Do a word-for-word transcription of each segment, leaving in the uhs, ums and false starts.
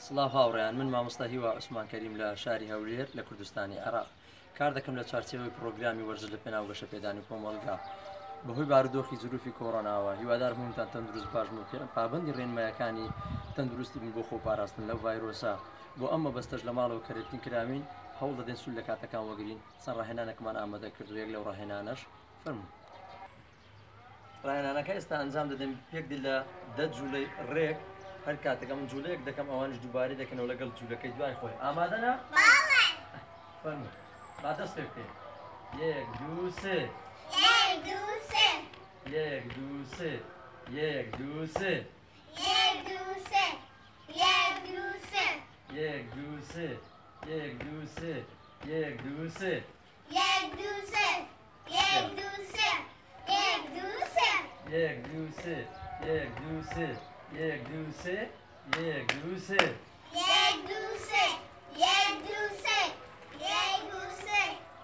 سڵاو هاوڕێیان، من مامۆستا هیوا عوسمان کەریم لە شاری هەولێر لە کوردستانی عێراق کار دەکەم لە چوارچێوەی پرۆگرامی وەرزش لە پێناو گەشە پێدانی کۆمەڵگا. بەهۆی بارودۆخی زروفی کۆڕۆناوە هیوادار هەمووتان تەندروست باش بوو پێ پابندی ڕێنمایەکانی تەندروستی بن بۆ خۆپاراستن لەو ڤایرۆسە. بۆ ئەمە بەستەش لە ماڵەوە کەرێتین کراوین هەوڵ دەدەین سول لە کاتەکان وەگرین. چەند ڕاهێنانێکمان ئامادە کردووەک لەو ڕاهێنانەش فەرموو. ڕاهێنانەکە ئێستا ئەنجام دەدەین پێک لە دە جوولەی ڕێک هەر کاتێک ئەم جوولەیەک دەکەم ئەوانش دووبارەی دەکەنەوە لەگەڵ جوولەکەی دوای خۆی. ئامادەنا؟ فەرموو. با دەست پێ بکەین. یەک دوو سێ. یک دو سه. یەک دوو سێ. یەک دوو سێ. یک دو سه. یک دو سه. یەک دوو سێ. یەک دوو سێ. یەک دوو سێ. یک دو سه. یک دو سه. یک دو سه. یەک دوو سێ. یەک دوو سێ. یەک دوو سێ. یەک دوو سێ. یک دو سه. یک دو سه. یک دو سه.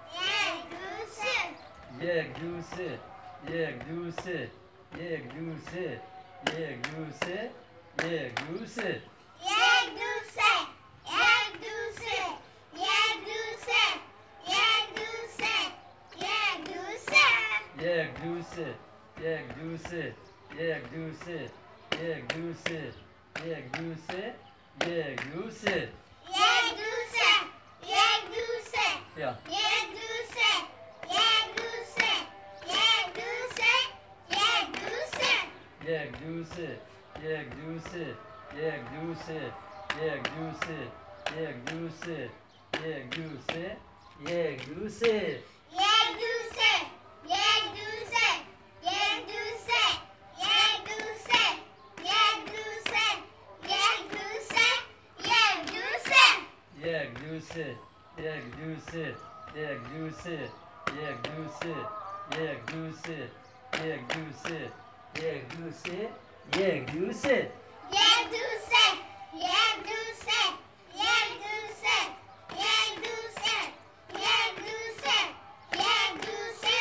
یک دو سه. یەک دوو سێ. یەک دوو سێ. یەک دوو سێ. یەک دوو سێ. یەک دوو سێ. یک دو سه. یک دو سه. یک دو سه. یک دو سه. یک دو سه. یەک دوو سێ. یەک دوو سێ. یەک دوو سێ. یەک دوو سێ. یەک دوو سێ. یەک دوو سێ. یک دو سه. یک دو سه. یا. یک دو سه. یک دو سه. یک دو سه. یک دو سه. یەک دوو سێ. یەک دوو سێ. یەک دوو سێ. یەک دوو سێ. یەک دوو سێ. یەک دوو سێ. یەک دوو سێ. یک دو سه. یک دو سه. یک دو سه. یک دو سه. یک دو سه. یک دو سه. یک دو سه. یەک دوو سێ. یەک دوو سێ. یەک دوو سێ. یەک دوو سێ. یەک دوو سێ. یەک دوو سێ. یەک دوو سێ. یەک دوو سێ. یک دو سه. یک دو سه. یک دو سه. یک دو سه. یک دو سه. یک دو سه.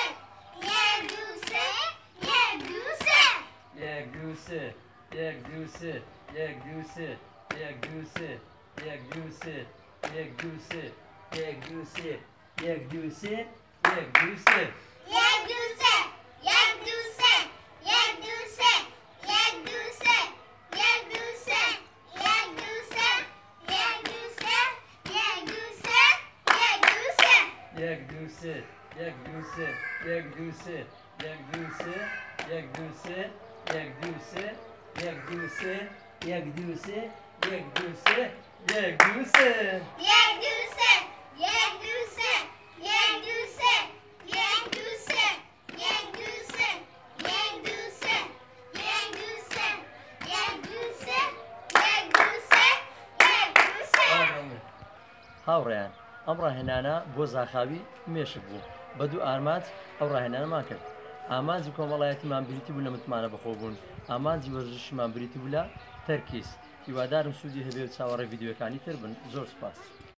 یک دو سه. یک دو سه. یەک دوو سێ. یەک دوو سێ. یەک دوو سێ. یەک دوو سێ. یەک دوو سێ. یەک دوو سێ. یەک دوو سێ. یەک دوو سێ. یەک دوو سێ. یک دو سه. یک دو سه. یک دو سه. یک دو سه. یک دو سه. یک دو سه. یک دو سه. یک دو سه. یک دو سه. یەک دوو سێ. یەک دوو سێ. یەک دوو سێ. یەک دوو سێ. یەک دوو سێ. یەک دوو سێ. یەک دوو سێ. یەک دوو سێ. یەک دوو سێ. یەک دوو سێ. یک دو سه. یک دو سه. یک دو سه. یک دو سه. یک دو سه. یک دو سه. یک دو سه. یک دو سه. یک دو سه. یک دو سه. هاوڕێیان ئەم ڕاهێنانە بۆ زاخاوی مێشک بوو بە دوو ئارمانج ئەو ڕاهێنانەمان کرد. ئامانجی کۆمەڵایەتیمان بریتی بوو لە متمانە بەخۆبوون، ئامانجی وەرزشمان بریتی بوو لە تەرکیز. هیوادارم سوودی هەبێ و چاوەڕێ ڤیدیۆەکانی تر بن. زۆر سوپاس.